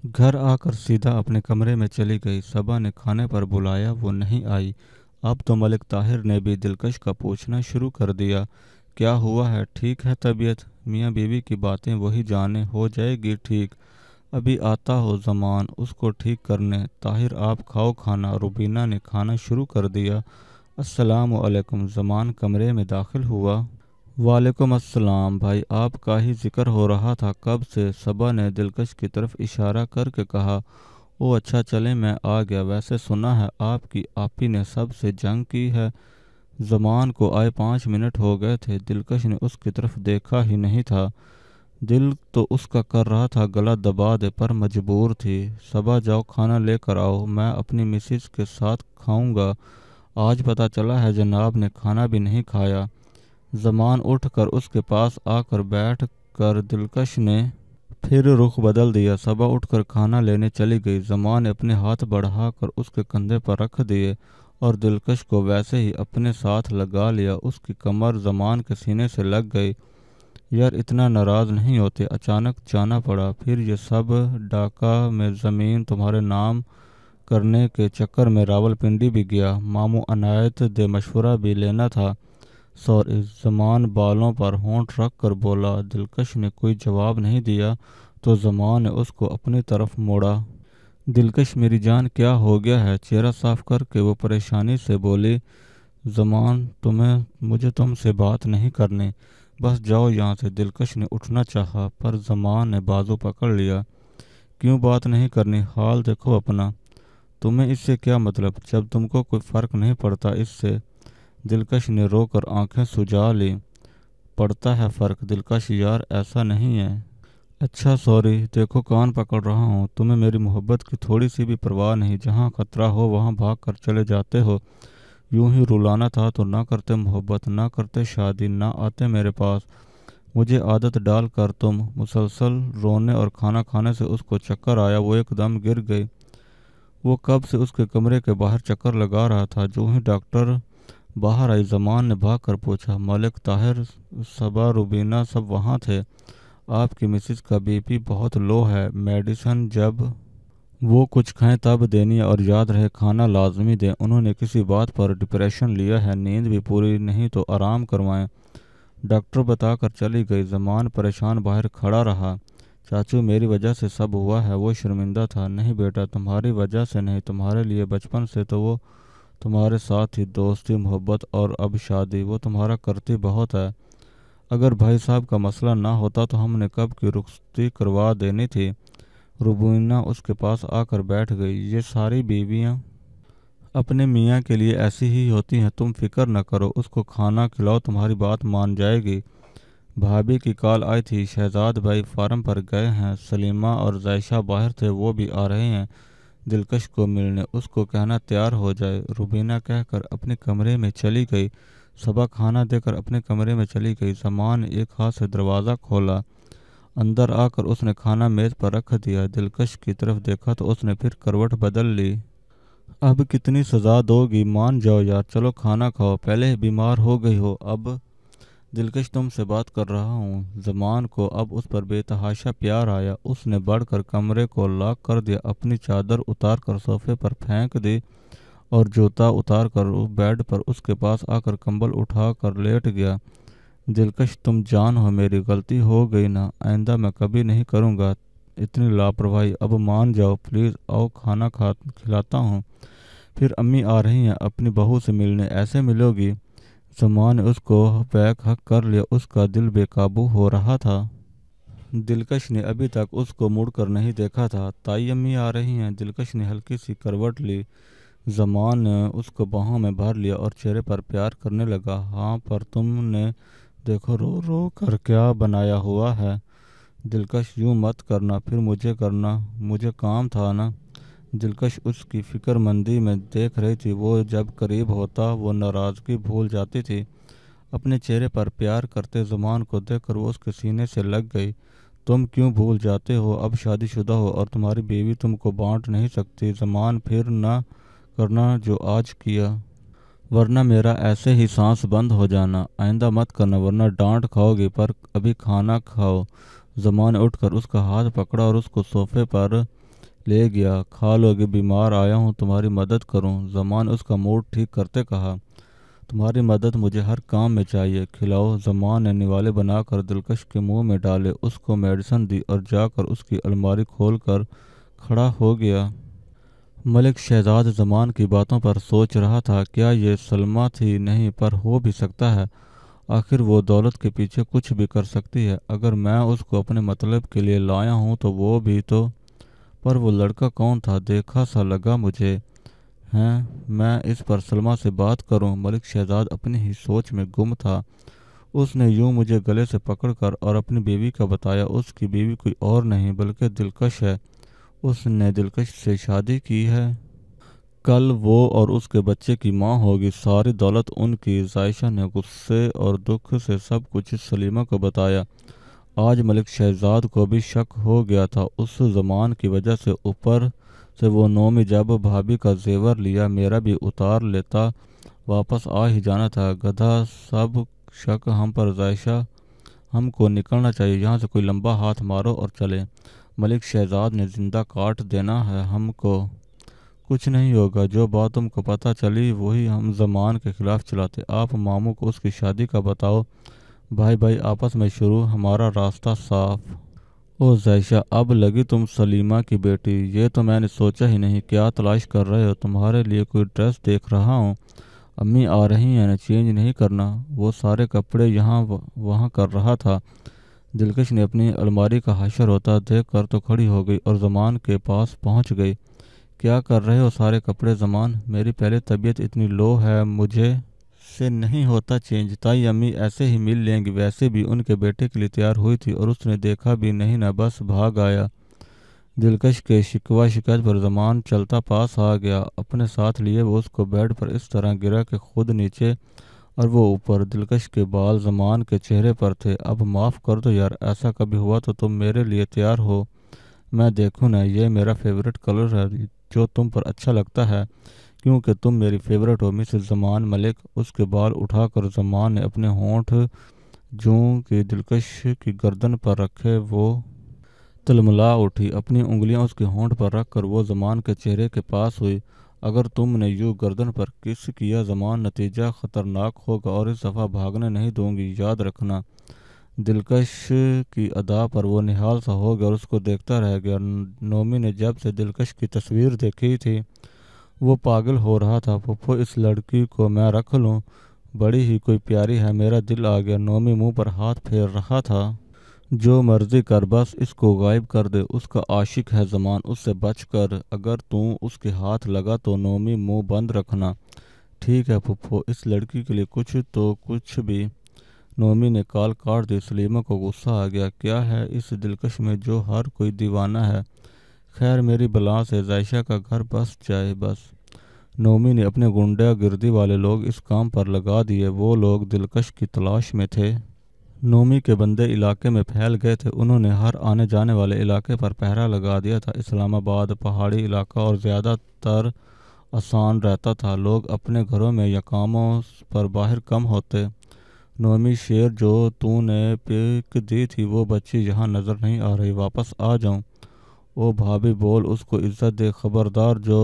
घर आकर सीधा अपने कमरे में चली गई। सबा ने खाने पर बुलाया, वो नहीं आई। अब तो मलिक ताहिर ने भी दिलकश का पूछना शुरू कर दिया, क्या हुआ है, ठीक है तबीयत? मियाँ बीवी की बातें वही जाने, हो जाएगी ठीक। अभी आता हो जमान उसको ठीक करने। ताहिर आप खाओ खाना। रुबीना ने खाना शुरू कर दिया। अस्सलाम वालेकुम। जमान कमरे में दाखिल हुआ। वालेकुम अस्सलाम भाई, आपका ही जिक्र हो रहा था कब से। सबा ने दिलकश की तरफ इशारा करके कहा। ओ अच्छा, चले मैं आ गया। वैसे सुना है आपकी आपी ने सबसे जंग की है। जमान को आए 5 मिनट हो गए थे। दिलकश ने उसकी तरफ देखा ही नहीं था। दिल तो उसका कर रहा था गला दबा दे, पर मजबूर थी। सबा जाओ खाना लेकर आओ, मैं अपनी मिसिज के साथ खाऊंगा। आज पता चला है जनाब ने खाना भी नहीं खाया। जमान उठकर उसके पास आकर बैठ कर दिलकश ने फिर रुख बदल दिया। सबा उठकर खाना लेने चली गई। जमान ने अपने हाथ बढ़ाकर उसके कंधे पर रख दिए और दिलकश को वैसे ही अपने साथ लगा लिया। उसकी कमर जमान के सीने से लग गई। यार इतना नाराज नहीं होते, अचानक जाना पड़ा। फिर ये सब ढाका में ज़मीन तुम्हारे नाम करने के चक्कर में रावलपिंडी भी गया। मामू अनायत दे मशवरा भी लेना था। सॉरी। जमान बालों पर होंठ रख कर बोला। दिलकश ने कोई जवाब नहीं दिया तो जमान ने उसको अपनी तरफ मोड़ा। दिलकश मेरी जान क्या हो गया है? चेहरा साफ करके वो परेशानी से बोली। जमान तुम्हें मुझे तुमसे बात नहीं करनी, बस जाओ यहाँ से। दिलकश ने उठना चाहा पर जमान ने बाजू पकड़ लिया। क्यों बात नहीं करनी? हाल देखो अपना। तुम्हें इससे क्या मतलब जब तुमको कोई फर्क नहीं पड़ता इससे? दिलकश ने रोकर आंखें सुजा ली। पड़ता है फर्क दिलकश यार, ऐसा नहीं है। अच्छा सॉरी, देखो कान पकड़ रहा हूँ। तुम्हें मेरी मोहब्बत की थोड़ी सी भी परवाह नहीं। जहाँ खतरा हो वहाँ भाग कर चले जाते हो। यूं ही रुलाना था तो ना करते मोहब्बत, ना करते शादी, ना आते मेरे पास। मुझे आदत डाल कर तुम मुसलसल रोने और खाना खाने से उसको चक्कर आया, वो एकदम गिर गई। वो कब से उसके कमरे के बाहर चक्कर लगा रहा था। जो ही डॉक्टर बाहर आई, जमान ने भाग कर पूछा। मलिक ताहिर, सबा, रुबीना सब वहाँ थे। आपकी मिसिज का बीपी बहुत लो है। मेडिसिन जब वो कुछ खाएं तब देनी है, और याद रहे खाना लाजमी दें। उन्होंने किसी बात पर डिप्रेशन लिया है, नींद भी पूरी नहीं तो आराम करवाएं। डॉक्टर बताकर चली गई। जमान परेशान बाहर खड़ा रहा। चाचू मेरी वजह से सब हुआ है। वो शर्मिंदा था। नहीं बेटा, तुम्हारी वजह से नहीं, तुम्हारे लिए बचपन से तो वो तुम्हारे साथ ही दोस्ती मोहब्बत और अब शादी। वो तुम्हारा करती बहुत है। अगर भाई साहब का मसला ना होता तो हमने कब की रुखसती करवा देनी थी। रुबीना उसके पास आकर बैठ गई। ये सारी बीवियां अपने मियाँ के लिए ऐसी ही होती हैं, तुम फिक्र न करो। उसको खाना खिलाओ, तुम्हारी बात मान जाएगी। भाभी की कॉल आई थी, शहजाद भाई फार्म पर गए हैं। सलीमा और जायशा बाहर थे, वो भी आ रहे हैं दिलकश को मिलने। उसको कहना तैयार हो जाए। रुबीना कहकर अपने कमरे में चली गई। सबा खाना देकर अपने कमरे में चली गई। जमान ने एक हाथ से दरवाज़ा खोला। अंदर आकर उसने खाना मेज पर रख दिया। दिलकश की तरफ देखा तो उसने फिर करवट बदल ली। अब कितनी सज़ा दोगी? मान जाओ यार, चलो खाना खाओ। पहले ही बीमार हो गई हो। अब दिलकश तुमसे बात कर रहा हूँ। जमान को अब उस पर बेतहाशा प्यार आया। उसने बढ़कर कमरे को लॉक कर दिया, अपनी चादर उतार कर सोफे पर फेंक दी और जूता उतार कर बेड पर उसके पास आकर कंबल उठा कर लेट गया। दिलकश तुम जान हो मेरी, गलती हो गई ना, आइंदा मैं कभी नहीं करूँगा इतनी लापरवाही। अब मान जाओ प्लीज़। आओ खाना खिलाता हूँ। फिर अम्मी आ रही हैं अपनी बहू से मिलने, ऐसे मिलोगी? जमान ने उसको बैक हक कर लिया। उसका दिल बेकाबू हो रहा था। दिलकश ने अभी तक उसको मुड़कर नहीं देखा था। ताई अम्मी आ रही हैं। दिलकश ने हल्की सी करवट ली। जमान ने उसको बाहों में भर लिया और चेहरे पर प्यार करने लगा। हाँ, पर तुमने देखो रो रो कर क्या बनाया हुआ है। दिलकश यूं मत करना, फिर मुझे करना, मुझे काम था ना। दिलकश उसकी फिक्रमंदी में देख रही थी। वो जब करीब होता वो नाराज़गी भूल जाती थी। अपने चेहरे पर प्यार करते ज़ुबान को देखकर वो उसके सीने से लग गई। तुम क्यों भूल जाते हो? अब शादीशुदा हो और तुम्हारी बीवी तुमको बांट नहीं सकती। ज़ुबान फिर ना करना जो आज किया, वरना मेरा ऐसे ही सांस बंद हो जाना। आइंदा मत करना वरना डांट खाओगी। पर अभी खाना खाओ। ज़ुबान ने उठकर उसका हाथ पकड़ा और उसको सोफे पर ले गया। खा लोगे? बीमार आया हूँ तुम्हारी मदद करूँ। ज़मान ने उसका मूड ठीक करते कहा। तुम्हारी मदद मुझे हर काम में चाहिए, खिलाओ। ज़मान ने निवाले बनाकर दिलकश के मुंह में डाले, उसको मेडिसिन दी और जाकर उसकी अलमारी खोल कर खड़ा हो गया। मलिक शहजाद ज़मान की बातों पर सोच रहा था, क्या ये सलमा थी? नहीं, पर हो भी सकता है। आखिर वो दौलत के पीछे कुछ भी कर सकती है। अगर मैं उसको अपने मतलब के लिए लाया हूँ तो वो भी तो। पर वो लड़का कौन था? देखा सा लगा मुझे। हैं, मैं इस पर सलमा से बात करूं? मलिक शहजाद अपनी ही सोच में गुम था। उसने यूं मुझे गले से पकड़कर और अपनी बीवी का बताया। उसकी बीवी कोई और नहीं बल्कि दिलकश है। उसने दिलकश से शादी की है। कल वो और उसके बच्चे की माँ होगी। सारी दौलत उनकी। जायशा ने गुस्से और दुख से सब कुछ सलीमा को बताया। आज मलिक शहजाद को भी शक हो गया था। उस ज़मान की वजह से ऊपर से वो नौमी जब भाभी का जेवर लिया, मेरा भी उतार लेता। वापस आ ही जाना था। गधा सब शक हम पर। जायशा, हमको निकलना चाहिए यहाँ से। कोई लंबा हाथ मारो और चले। मलिक शहजाद ने जिंदा काट देना है हमको। कुछ नहीं होगा। जो बात तुमको पता चली वही हम ज़मान के खिलाफ चलाते। आप मामू को उसकी शादी का बताओ। भाई भाई आपस में शुरू, हमारा रास्ता साफ। ओ जायशा, अब लगी तुम सलीमा की बेटी? ये तो मैंने सोचा ही नहीं। क्या तलाश कर रहे हो? तुम्हारे लिए कोई ड्रेस देख रहा हूँ। अम्मी आ रही हैं ना, चेंज नहीं करना? वो सारे कपड़े यहाँ वहाँ कर रहा था। दिलकश ने अपनी अलमारी का हाशर होता देख कर तो खड़ी हो गई और ज़मान के पास पहुँच गई। क्या कर रहे हो सारे कपड़े? ज़मान, मेरी पहले तबीयत इतनी लो है, मुझे से नहीं होता चेंज। ताई अम्मी ऐसे ही मिल लेंगी। वैसे भी उनके बेटे के लिए तैयार हुई थी और उसने देखा भी नहीं ना, बस भाग आया। दिलकश के शिकवा शिकायत पर ज़मान चलता पास आ गया। अपने साथ लिए वो उसको बेड पर इस तरह गिरा कि खुद नीचे और वो ऊपर। दिलकश के बाल ज़मान के चेहरे पर थे। अब माफ़ कर दो यार, ऐसा कभी हुआ तो तुम मेरे लिए तैयार हो? मैं देखूँ ना, ये मेरा फेवरेट कलर है जो तुम पर अच्छा लगता है, क्योंकि तुम मेरी फेवरेट हो। मिसेस ज़मान मलिक। उसके बाल उठाकर ज़मान ने अपने होंठ जूं की दिलकश की गर्दन पर रखे। वो तिलमिला उठी। अपनी उंगलियां उसके होंठ पर रखकर वो ज़मान के चेहरे के पास हुई। अगर तुमने यूं गर्दन पर किस किया ज़मान, नतीजा खतरनाक होगा और इस दफ़ा भागने नहीं दूंगी, याद रखना। दिलकश की अदा पर वो निहाल सा हो गया और उसको देखता रह गया। नोमी ने जब से दिलकश की तस्वीर देखी थी वो पागल हो रहा था। फुफ्फो, इस लड़की को मैं रख लूं? बड़ी ही कोई प्यारी है। मेरा दिल आ गया। नोमी मुंह पर हाथ फेर रहा था। जो मर्जी कर, बस इसको गायब कर दे। उसका आशिक है ज़मान, उससे बच कर। अगर तू उसके हाथ लगा तो नोमी मुंह बंद रखना। ठीक है फुफ्फो, इस लड़की के लिए कुछ तो कुछ भी। नोमी ने कॉल काट दी। सलीमा को गुस्सा आ गया। क्या है इस दिलकश में जो हर कोई दीवाना है? खैर, मेरी बला से जायशा का घर बस जाए बस। नोमी ने अपने गुंडागर्दी वाले लोग इस काम पर लगा दिए। वो लोग दिलकश की तलाश में थे। नोमी के बंदे इलाके में फैल गए थे। उन्होंने हर आने जाने वाले इलाके पर पहरा लगा दिया था। इस्लामाबाद पहाड़ी इलाका और ज़्यादातर आसान रहता था। लोग अपने घरों में या कामों पर बाहर कम होते। नोमी, शेर जो तूने पिक दी थी वो बच्ची यहाँ नज़र नहीं आ रही। वापस आ जाऊँ? ओ भाभी बोल, उसको इज्जत दे। खबरदार जो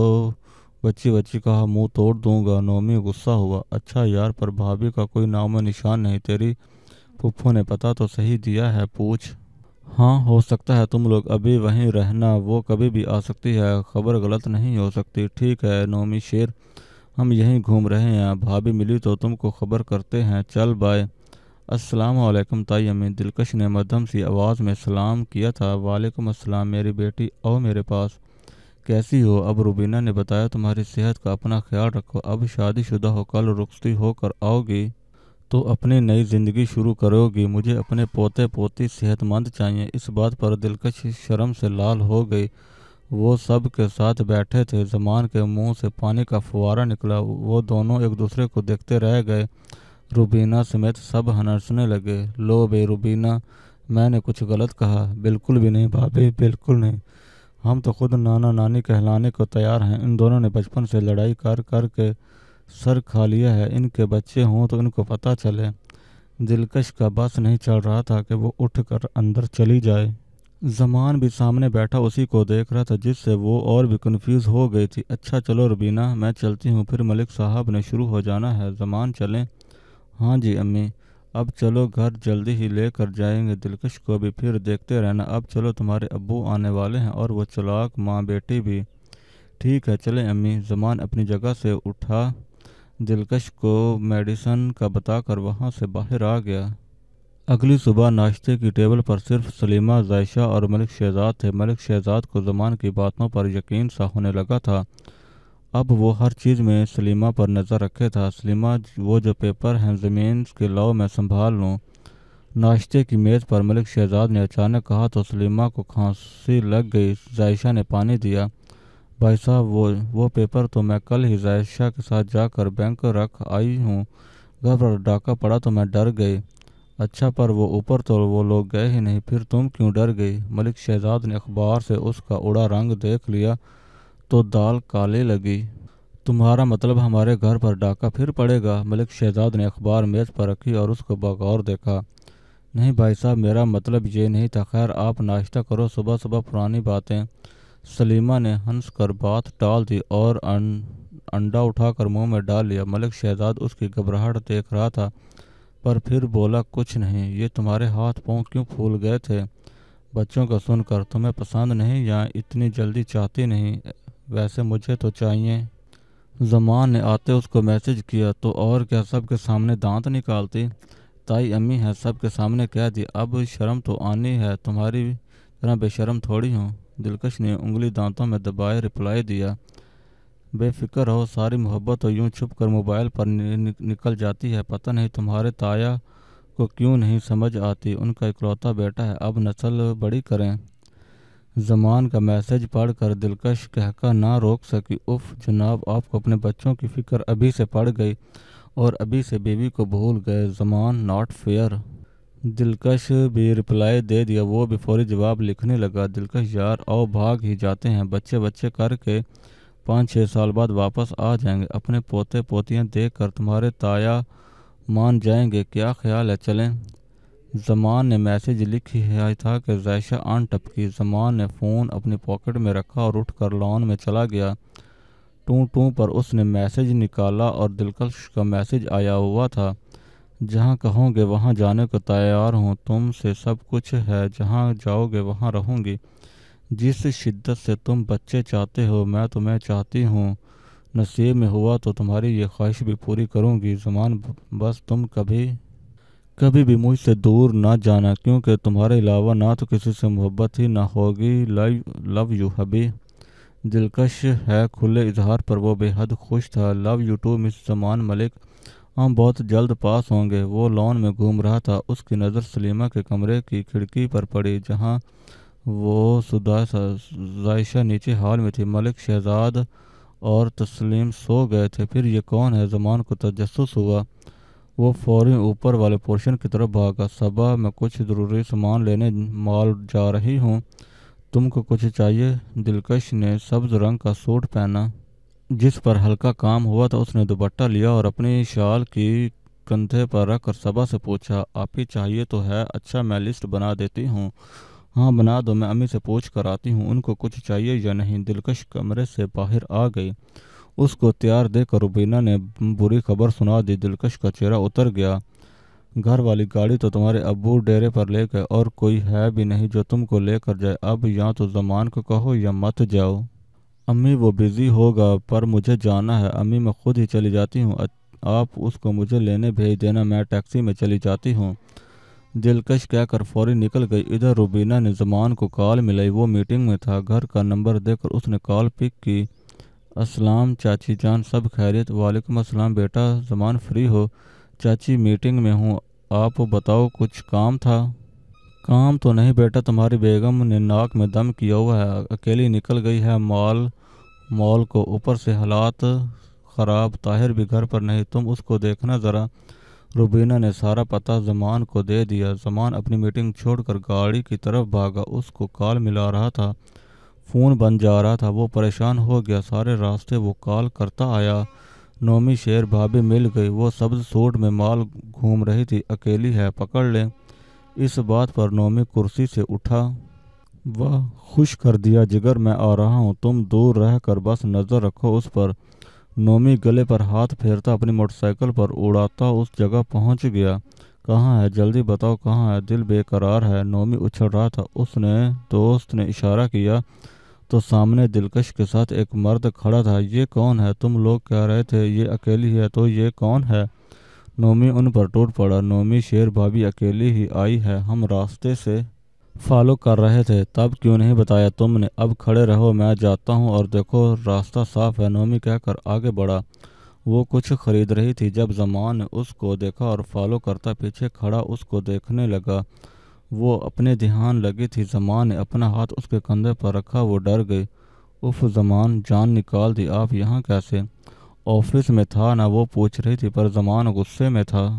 बच्ची बच्ची कहा मुंह तोड़ दूंगा। नोमी गुस्सा हुआ। अच्छा यार, पर भाभी का कोई नामो निशान नहीं। तेरी फुफ्फो ने पता तो सही दिया है? पूछ। हाँ, हो सकता है तुम लोग अभी वहीं रहना, वो कभी भी आ सकती है। खबर गलत नहीं हो सकती। ठीक है नोमी शेर, हम यहीं घूम रहे हैं। भाभी मिली तो तुमको खबर करते हैं। चल बाय। अस्सलाम वालेकुम ताई अम्मी। दिलकश ने मध्यम सी आवाज़ में सलाम किया था। वालेकुम अस्सलाम मेरी बेटी, आओ मेरे पास। कैसी हो? अब रुबीना ने बताया तुम्हारी सेहत का अपना ख्याल रखो। अब शादीशुदा हो, कल रुखसती होकर आओगी तो अपनी नई ज़िंदगी शुरू करोगी। मुझे अपने पोते पोती सेहतमंद चाहिए। इस बात पर दिलकश शर्म से लाल हो गई। वो सब के साथ बैठे थे। ज़मान के मुंह से पानी का फुवारा निकला। वो दोनों एक दूसरे को देखते रह गए। रुबीना समेत सब हंसने लगे। लो बे रुबीना, मैंने कुछ गलत कहा? बिल्कुल भी नहीं भाभी, बिल्कुल नहीं। हम तो खुद नाना नानी कहलाने को तैयार हैं। इन दोनों ने बचपन से लड़ाई कर कर के सर खा लिया है। इनके बच्चे हों तो इनको पता चले। दिलकश का बस नहीं चल रहा था कि वो उठकर अंदर चली जाए। ज़मान भी सामने बैठा उसी को देख रहा था, जिससे वो और भी कंफ्यूज हो गई थी। अच्छा चलो रुबीना, मैं चलती हूँ, फिर मलिक साहब ने शुरू हो जाना है। ज़मान चलें? हाँ जी अम्मी, अब चलो, घर जल्दी ही लेकर जाएंगे। दिलकश को भी फिर देखते रहना। अब चलो, तुम्हारे अब्बू आने वाले हैं और वो चालाक माँ बेटी भी। ठीक है चलें अम्मी। ज़मान अपनी जगह से उठा, दिलकश को मेडिसन का बताकर वहाँ से बाहर आ गया। अगली सुबह नाश्ते की टेबल पर सिर्फ सलीमा, जायशा और मलिक शहजाद थे। मलिक शहजाद को ज़मान की बातों पर यकीन सा होने लगा था। अब वो हर चीज़ में सलीमा पर नज़र रखे था। सलीमा, वो जो पेपर हैं ज़मीन के लाओ, मैं संभाल लूँ। नाश्ते की मेज़ पर मलिक शहजाद ने अचानक कहा तो सलीमा को खांसी लग गई। जायशा ने पानी दिया। भाई साहब, वो पेपर तो मैं कल ही जायशा के साथ जाकर बैंक रख आई हूँ। घर पर डाका पड़ा तो मैं डर गई। अच्छा, पर वो ऊपर तो वो लोग गए ही नहीं, फिर तुम क्यों डर गई? मलिक शहजाद ने अखबार से उसका उड़ा रंग देख लिया तो दाल काली लगी। तुम्हारा मतलब हमारे घर पर डाका फिर पड़ेगा? मलिक शहजाद ने अखबार मेज़ पर रखी और उसको बगौर देखा। नहीं भाई साहब, मेरा मतलब ये नहीं था। खैर, आप नाश्ता करो, सुबह सुबह पुरानी बातें। सलीमा ने हंसकर बात टाल दी और अंडा उठाकर मुंह में डाल लिया। मलिक शहजाद उसकी घबराहट देख रहा था, पर फिर बोला कुछ नहीं। ये तुम्हारे हाथ पांव क्यों फूल गए थे? बच्चों का सुनकर। तुम्हें पसंद नहीं या इतनी जल्दी चाहती नहीं? वैसे मुझे तो चाहिए। जमान ने आते उसको मैसेज किया तो और क्या, सबके सामने दांत निकालती? ताई अम्मी है, सबके सामने कह दी। अब शर्म तो आनी है, तुम्हारी तरह बेशर्म थोड़ी हूँ। दिलकश ने उंगली दांतों में दबाए रिप्लाई दिया। बेफिक्र रहो, सारी मोहब्बत तो यूं छुप कर मोबाइल पर निकल जाती है। पता नहीं तुम्हारे ताया को क्यों नहीं समझ आती, उनका इकलौता बेटा है, अब नस्ल बड़ी करें। जमान का मैसेज पढ़कर दिलकश कहकर ना रोक सकी। उफ जनाब, आपको अपने बच्चों की फिक्र अभी से पड़ गई और अभी से बीवी को भूल गए। Zaman, not fair. दिलकश भी रिप्लाई दे दिया। वो भी फौरी जवाब लिखने लगा। दिलकश यार, आओ भाग ही जाते हैं। बच्चे बच्चे करके 5-6 साल बाद वापस आ जाएंगे। अपने पोते पोतियां देख कर तुम्हारे ताया मान जाएंगे। क्या ख्याल है, चलें? जमान ने मैसेज लिख ही आया था कि जायशा आन टपकी। जमान ने फ़ोन अपनी पॉकेट में रखा और उठकर लॉन में चला गया। टू टू पर उसने मैसेज निकाला और दिलकश का मैसेज आया हुआ था। जहाँ कहोगे वहाँ जाने को तैयार हूँ, तुमसे सब कुछ है, जहाँ जाओगे वहाँ रहूँगी। जिस शिद्दत से तुम बच्चे चाहते हो, मैं तुम्हें चाहती हूँ। नसीब में हुआ तो तुम्हारी ये ख्वाहिश भी पूरी करूँगी। ज़मान, बस तुम कभी कभी भी मुझसे दूर ना जाना, क्योंकि तुम्हारे अलावा ना तो किसी से मोहब्बत ही ना होगी। Love you hubby. दिलकश है खुले इजहार पर वो बेहद खुश था। Love you too miss Zaman Malik, हम बहुत जल्द पास होंगे। वो लॉन में घूम रहा था। उसकी नज़र सलीमा के कमरे की खिड़की पर पड़ी, जहाँ वो सुदा जायशा नीचे हॉल में थी। मलिक शहजाद और तस्लीम सो गए थे। फिर ये कौन है? ज़मान को तजस्सुस हुआ। वो फौरी ऊपर वाले पोर्शन की तरफ भागा। सबा, मैं कुछ ज़रूरी सामान लेने मॉल जा रही हूँ, तुमको कुछ चाहिए? दिलकश ने सब्ज रंग का सूट पहना जिस पर हल्का काम हुआ था, उसने दुपट्टा लिया और अपनी शाल की कंधे पर रखकर सबा से पूछा, आप ही चाहिए तो है? अच्छा, मैं लिस्ट बना देती हूँ। हाँ बना दो, मैं अम्मी से पूछ कर आती हूँ उनको कुछ चाहिए या नहीं। दिलकश कमरे से बाहर आ गई। उसको तैयार देखकर रुबीना ने बुरी खबर सुना दी। दिलकश का चेहरा उतर गया। घर वाली गाड़ी तो तुम्हारे अब्बू डेरे पर ले गए और कोई है भी नहीं जो तुमको लेकर जाए। अब या तो ज़मान को कहो या मत जाओ। अम्मी, वो बिज़ी होगा, पर मुझे जाना है। अम्मी, मैं खुद ही चली जाती हूँ, आप उसको मुझे लेने भेज देना, मैं टैक्सी में चली जाती हूँ। दिलकश कहकर फौरी निकल गई। इधर रुबीना ने ज़मान को कॉल मिलाई। वो मीटिंग में था। घर का नंबर देखकर उसने कॉल पिक की। अस्सलाम चाची जान, सब खैरियत? वालेकुम अस्सलाम बेटा। ज़मान, फ्री हो? चाची, मीटिंग में हूँ। आप बताओ, कुछ काम था? काम तो नहीं बेटा, तुम्हारी बेगम ने नाक में दम किया हुआ है, अकेली निकल गई है मॉल मॉल को। ऊपर से हालात ख़राब, ताहिर भी घर पर नहीं, तुम उसको देखना ज़रा। रुबीना ने सारा पता ज़मान को दे दिया। ज़मान अपनी मीटिंग छोड़कर गाड़ी की तरफ भागा। उसको कॉल मिला रहा था, फ़ोन बन जा रहा था। वो परेशान हो गया। सारे रास्ते वो कॉल करता आया। नोमी शेर भाभी मिल गई। वो सब्ज सूट में मॉल घूम रही थी। अकेली है, पकड़ ले। इस बात पर नोमी कुर्सी से उठा। वाह, खुश कर दिया जिगर, मैं आ रहा हूँ, तुम दूर रह कर बस नज़र रखो उस पर। नोमी गले पर हाथ फेरता अपनी मोटरसाइकिल पर उड़ाता उस जगह पहुंच गया। कहाँ है, जल्दी बताओ कहाँ है, दिल बेकरार है। नोमी उछल रहा था। उसने दोस्त ने इशारा किया तो सामने दिलकश के साथ एक मर्द खड़ा था। ये कौन है, तुम लोग कह रहे थे ये अकेली है, तो ये कौन है? नोमी उन पर टूट पड़ा। नोमी, शेर भाभी अकेली ही आई है, हम रास्ते से फॉलो कर रहे थे, तब क्यों नहीं बताया तुमने? अब खड़े रहो, मैं जाता हूँ, और देखो रास्ता साफ है, नोमी कहकर आगे बढ़ा। वो कुछ खरीद रही थी जब जमान ने उसको देखा और फॉलो करता पीछे खड़ा उसको देखने लगा। वो अपने ध्यान लगी थी। जमान ने अपना हाथ उसके कंधे पर रखा। वो डर गई। उफ जमान, जान निकाल दी, आप यहाँ कैसे? ऑफिस में था ना, वो पूछ रही थी, पर जमान गुस्से में था।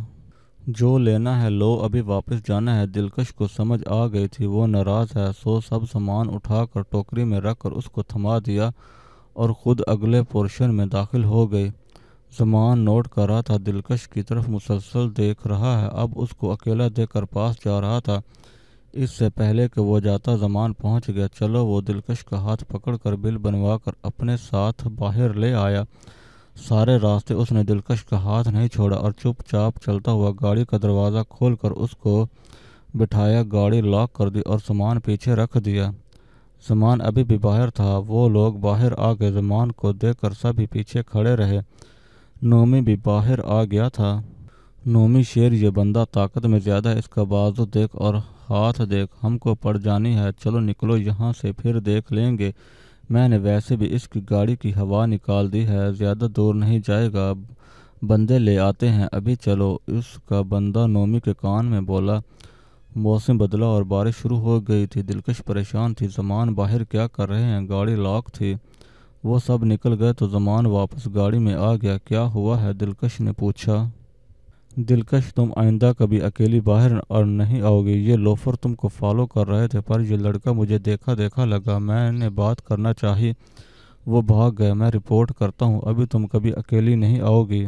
जो लेना है लो, अभी वापस जाना है। दिलकश को समझ आ गई थी वो नाराज है, सो सब सामान उठाकर टोकरी में रखकर उसको थमा दिया और खुद अगले पोर्शन में दाखिल हो गई। जमान नोट कर रहा था, दिलकश की तरफ मुसलसल देख रहा है। अब उसको अकेला देखकर पास जा रहा था। इससे पहले कि वो जाता जमान पहुंच गया। चलो, वो दिलकश का हाथ पकड़कर बिल बनवाकर अपने साथ बाहर ले आया। सारे रास्ते उसने दिलकश का हाथ नहीं छोड़ा और चुपचाप चलता हुआ गाड़ी का दरवाज़ा खोलकर उसको बिठाया। गाड़ी लॉक कर दी और सामान पीछे रख दिया। सामान अभी भी बाहर था। वो लोग बाहर आ गए। सामान को देखकर सभी पीछे खड़े रहे। नोमी भी बाहर आ गया था। नोमी, शेर, ये बंदा ताकत में ज़्यादा है, इसका बाजू देख और हाथ देख, हमको पड़ जानी है। चलो निकलो यहाँ से, फिर देख लेंगे। मैंने वैसे भी इसकी गाड़ी की हवा निकाल दी है, ज़्यादा दूर नहीं जाएगा, बंदे ले आते हैं अभी, चलो। उसका बंदा नोमी के कान में बोला। मौसम बदला और बारिश शुरू हो गई थी। दिलकश परेशान थी। जमान बाहर क्या कर रहे हैं, गाड़ी लॉक थी। वो सब निकल गए तो जमान वापस गाड़ी में आ गया। क्या हुआ है, दिलकश ने पूछा। दिलकश, तुम आइंदा कभी अकेली बाहर और नहीं आओगी। ये लोफर तुमको फॉलो कर रहे थे, पर ये लड़का मुझे देखा देखा लगा, मैंने बात करना चाही, वो भाग गए। मैं रिपोर्ट करता हूँ, अभी तुम कभी अकेली नहीं आओगी।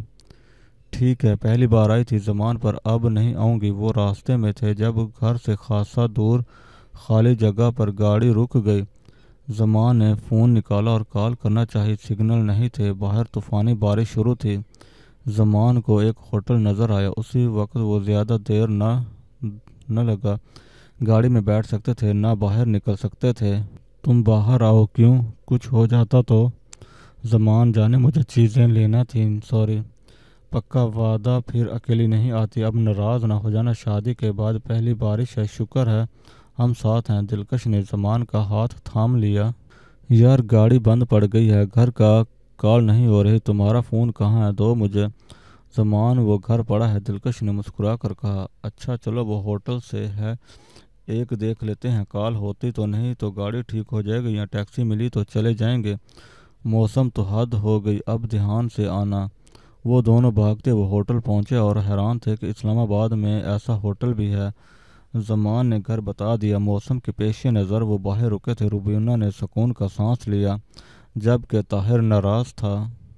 ठीक है, पहली बार आई थी जमान, पर अब नहीं आऊँगी। वो रास्ते में थे जब घर से खासा दूर खाली जगह पर गाड़ी रुक गई। जमान ने फ़ोन निकाला और कॉल करना चाहिए, सिग्नल नहीं थे। बाहर तूफ़ानी बारिश शुरू थी। जमान को एक होटल नज़र आया। उसी वक्त वो ज़्यादा देर न लगा। गाड़ी में बैठ सकते थे, ना बाहर निकल सकते थे। तुम बाहर आओ, क्यों, कुछ हो जाता तो? जमान, जाने मुझे चीज़ें लेना थी, सॉरी। पक्का वादा, फिर अकेली नहीं आती। अब नाराज़ ना हो जाना, शादी के बाद पहली बारिश है, शुक्र है हम साथ हैं। दिलकश ने जमान का हाथ थाम लिया। यार, गाड़ी बंद पड़ गई है, घर का कॉल नहीं हो रही, तुम्हारा फ़ोन कहाँ है, दो मुझे। जमान, वो घर पड़ा है, दिलकश ने मुस्कुरा कर कहा। अच्छा चलो, वो होटल से है, एक देख लेते हैं, कॉल होती तो नहीं तो गाड़ी ठीक हो जाएगी, या टैक्सी मिली तो चले जाएंगे। मौसम तो हद हो गई, अब ध्यान से आना। वो दोनों भागते वो होटल पहुंचे और हैरान थे कि इस्लामाबाद में ऐसा होटल भी है। जमान ने घर बता दिया। मौसम के पेश नज़र वो बाहर रुके थे। रुबीना ने सुकून का सांस लिया, जबकि ताहिर नाराज था।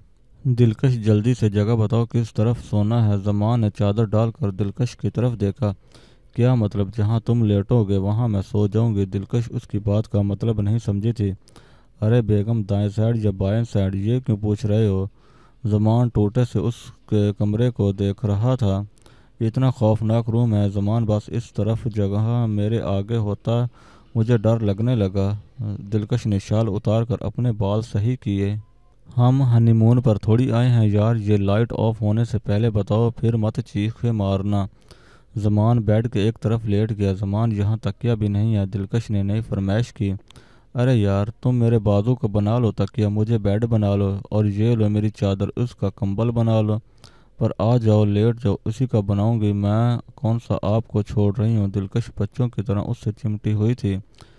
दिलकश, जल्दी से जगह बताओ, किस तरफ सोना है? जमान ने चादर डालकर दिलकश की तरफ देखा। क्या मतलब, जहाँ तुम लेटोगे वहाँ मैं सो जाऊंगी? दिलकश उसकी बात का मतलब नहीं समझी थी। अरे बेगम, दाएं साइड या बाएं साइड, ये क्यों पूछ रहे हो? जमान टोटे से उसके कमरे को देख रहा था। इतना खौफनाक रूम है जमान, बस इस तरफ जगह मेरे आगे होता मुझे डर लगने लगा। दिलकश ने शाल उतार कर अपने बाल सही किए। हम हनीमून पर थोड़ी आए हैं यार, ये लाइट ऑफ होने से पहले बताओ, फिर मत चीखे मारना। जमान बेड के एक तरफ लेट गया। जमान, यहाँ तकिया भी नहीं है, दिलकश ने नई फरमाइश की। अरे यार, तुम मेरे बाजू को बना लो तकिया, मुझे बेड बना लो, और ये लो मेरी चादर, उसका कंबल बना लो। पर आ जाओ, लेट जाओ, उसी का बनाऊंगी, मैं कौन सा आपको छोड़ रही हूँ। दिलकश बच्चों की तरह उससे चिमटी हुई थी।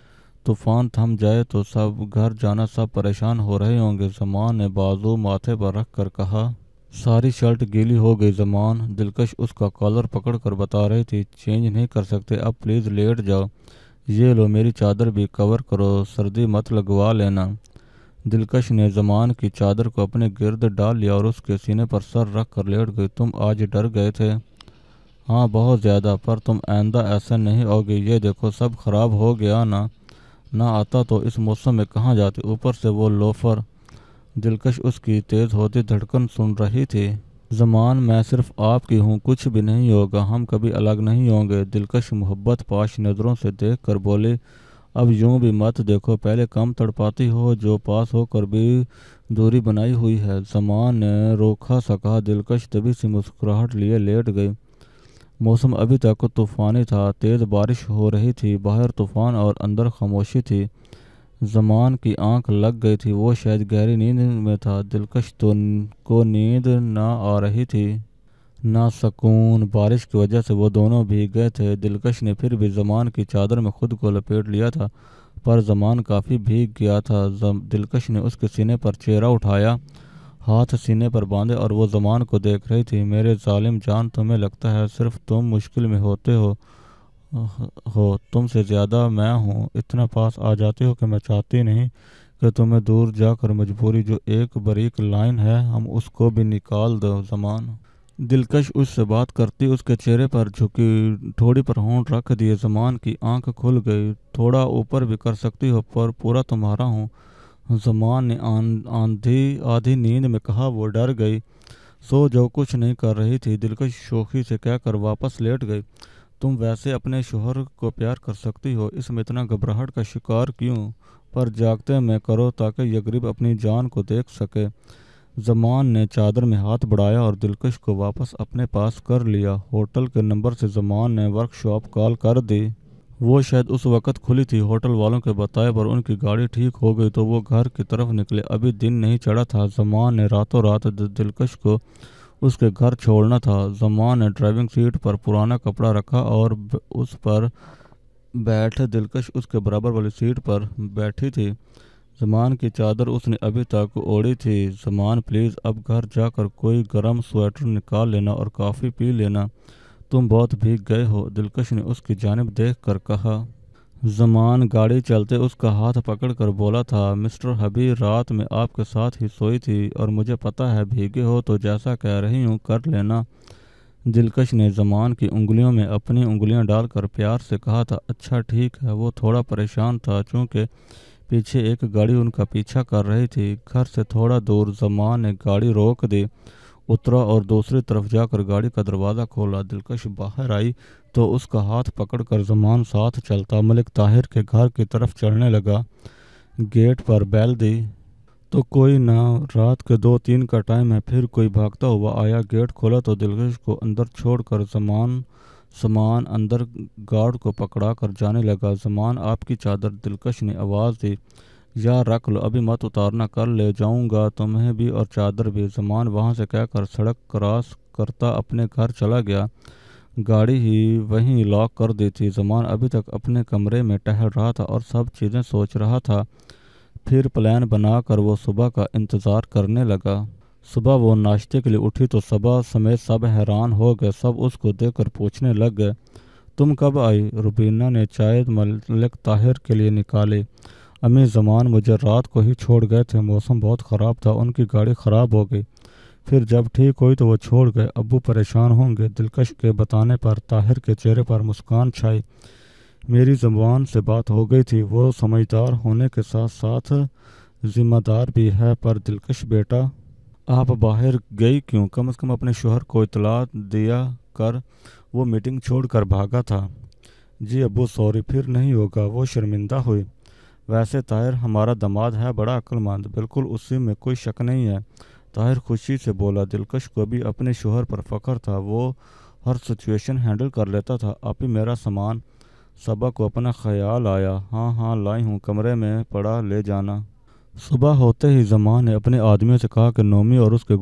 तूफान थम जाए तो सब घर जाना, सब परेशान हो रहे होंगे। जमान ने बाजू माथे पर रख कर कहा। सारी शर्ट गीली हो गई जमान, दिलकश उसका कॉलर पकड़ कर बता रही थी। चेंज नहीं कर सकते, अब प्लीज़ लेट जाओ। ये लो मेरी चादर भी कवर करो, सर्दी मत लगवा लेना। दिलकश ने जमान की चादर को अपने गिर्द डाल लिया और उसके सीने पर सर रख कर लेट गई। तुम आज डर गए थे? हाँ बहुत ज़्यादा, पर तुम आइंदा ऐसा नहीं होगी। ये देखो, सब खराब हो गया ना? ना आता तो इस मौसम में कहाँ जाती, ऊपर से वो लोफर। दिलकश उसकी तेज़ होती धड़कन सुन रही थी। ज़मान, मैं सिर्फ आपकी हूँ, कुछ भी नहीं होगा, हम कभी अलग नहीं होंगे। दिलकश मोहब्बत पाश नज़रों से देख कर बोली, अब यूं भी मत देखो, पहले कम तड़पाती हो जो पास होकर भी दूरी बनाई हुई है। ज़मान ने रोखा सा कहा। दिलकश दबी सी मुस्कुराहट लिए लेट गई। मौसम अभी तक तूफ़ानी था, तेज़ बारिश हो रही थी, बाहर तूफ़ान और अंदर खामोशी थी। ज़मान की आंख लग गई थी, वो शायद गहरी नींद में था। दिलकश तो को नींद ना आ रही थी ना सुकून। बारिश की वजह से वो दोनों भीग गए थे। दिलकश ने फिर भी ज़मान की चादर में खुद को लपेट लिया था, पर ज़मान काफ़ी भीग गया था। दिलकश ने उसके सीने पर चेहरा उठाया, हाथ सीने पर बांधे, और वो ज़मान को देख रही थी। मेरे जालिम जान, तुम्हें लगता है सिर्फ तुम मुश्किल में होते हो, तुमसे ज़्यादा मैं हूँ। इतना पास आ जाती हो कि मैं चाहती नहीं कि तुम्हें दूर जाकर मजबूरी जो एक बारीक लाइन है हम उसको भी निकाल दो। ज़मान। दिलकश उससे बात करती उसके चेहरे पर झुकी ठोड़ी पर होंठ रख दिए। ज़मान की आंख खुल गई। थोड़ा ऊपर भी कर सकती हो, पर पूरा तुम्हारा हूँ। ज़मान ने आंधी आधी नींद में कहा। वो डर गई। सो जो कुछ नहीं कर रही थी। दिलकश शोखी से कहकर वापस लेट गई। तुम वैसे अपने शोहर को प्यार कर सकती हो, इसमें इतना घबराहट का शिकार क्यों? पर जागते में करो ताकि ये गरीब अपनी जान को देख सके। ज़मान ने चादर में हाथ बढ़ाया और दिलकश को वापस अपने पास कर लिया। होटल के नंबर से ज़मान ने वर्कशॉप कॉल कर दी। वो शायद उस वक़्त खुली थी। होटल वालों के बताए पर उनकी गाड़ी ठीक हो गई तो वो घर की तरफ निकले। अभी दिन नहीं चढ़ा था। ज़मान ने रातों रात दिलकश को उसके घर छोड़ना था। ज़मान ने ड्राइविंग सीट पर पुराना कपड़ा रखा और उस पर बैठे दिलकश उसके बराबर वाली सीट पर बैठी थी। ज़मान की चादर उसने अभी तक ओढ़ी थी। ज़मान, प्लीज़ अब घर जाकर कोई गर्म स्वेटर निकाल लेना और कॉफ़ी पी लेना, तुम बहुत भीग गए हो। दिलकश ने उसकी जानिब देख कर कहा। ज़मान गाड़ी चलते उसका हाथ पकड़कर बोला था, मिस्टर हबी रात में आपके साथ ही सोई थी और मुझे पता है भीगे हो तो जैसा कह रही हूँ कर लेना। दिलकश ने ज़मान की उंगलियों में अपनी उंगलियां डालकर प्यार से कहा था। अच्छा ठीक है। वो थोड़ा परेशान था चूँकि पीछे एक गाड़ी उनका पीछा कर रही थी। घर से थोड़ा दूर ज़मान ने गाड़ी रोक दी, उतरा और दूसरी तरफ जाकर गाड़ी का दरवाज़ा खोला। दिलकश बाहर आई तो उसका हाथ पकड़कर ज़मान साथ चलता मलिक ताहिर के घर की तरफ चलने लगा। गेट पर बेल दी तो कोई ना। रात के 2-3 का टाइम है। फिर कोई भागता हुआ आया। गेट खोला तो दिलकश को अंदर छोड़कर सामान अंदर गार्ड को पकड़ा कर जाने लगा। ज़मान, आपकी चादर। दिलकश ने आवाज़ दी। यार रख लो, अभी मत उतारना, कल ले जाऊंगा तुम्हें भी और चादर भी। ज़मान वहाँ से कहकर सड़क क्रॉस करता अपने घर चला गया। गाड़ी ही वहीं लॉक कर दी थी। ज़मान अभी तक अपने कमरे में टहल रहा था और सब चीज़ें सोच रहा था। फिर प्लान बनाकर वो सुबह का इंतज़ार करने लगा। सुबह वो नाश्ते के लिए उठी तो सुबह समेत सब हैरान हो गए। सब उसको देखकर पूछने लग गए, तुम कब आई? रुबीना ने चाय मलिक ताहिर के लिए निकाली। अम्मी, ज़मान मुझे रात को ही छोड़ गए थे, मौसम बहुत ख़राब था, उनकी गाड़ी ख़राब हो गई, फिर जब ठीक हुई तो वो छोड़ गए। अब्बू परेशान होंगे। दिलकश के बताने पर ताहिर के चेहरे पर मुस्कान छाई। मेरी ज़बान से बात हो गई थी। वो समझदार होने के साथ साथ ज़िम्मेदार भी है। पर दिलकश बेटा, आप बाहर गई क्यों? कम से कम अपने शोहर को इतला दिया कर। वो मीटिंग छोड़कर भागा था। जी अब्बू सॉरी, फिर नहीं होगा। वो शर्मिंदा हुई। वैसे ताहिर हमारा दामाद है बड़ा अक्लमंद, बिल्कुल उसी में कोई शक नहीं है। ताहिर खुशी से बोला। दिलकश को भी अपने शोहर पर फख्र था। वो हर सिचुएशन हैंडल कर लेता था। आप ही मेरा सामान। सबा को अपना ख्याल आया। हाँ हाँ लाई हूँ, कमरे में पड़ा, ले जाना। सुबह होते ही ज़मान ने अपने आदमियों से कहा कि नोमी और उसके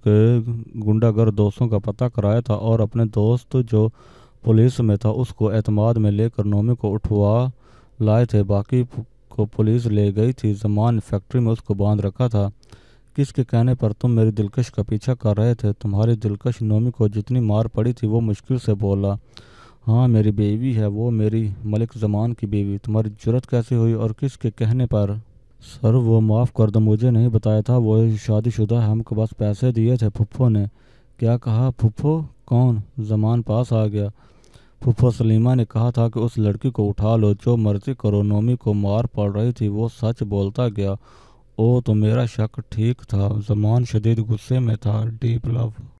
गुंडागर दोस्तों का पता कराया था और अपने दोस्त जो पुलिस में था उसको एतमाद में लेकर नोमी को उठवा लाए थे। बाकी को पुलिस ले गई थी। ज़मान ने फैक्ट्री में उसको बांध रखा था। किसके कहने पर तुम मेरी दिलकश का पीछा कर रहे थे? तुम्हारी दिलकश? नोमी को जितनी मार पड़ी थी वो मुश्किल से बोला। हाँ मेरी बीवी है वो, मेरी मलिक ज़मान की बीवी। तुम्हारी जुर्रत कैसे हुई और किसके कहने पर? सर वो माफ़ कर दो, मुझे नहीं बताया था, वो शादीशुदा है, हमको बस पैसे दिए थे फुफ्फो ने। क्या कहा? फुफ्फो? कौन? ज़मान पास आ गया। फूफा सलीमा ने कहा था कि उस लड़की को उठा लो, जो मर्जी करो। नोमी को मार पड़ रही थी, वो सच बोलता गया। ओ तो मेरा शक ठीक था। जमान शदीद गुस्से में था। Deep love.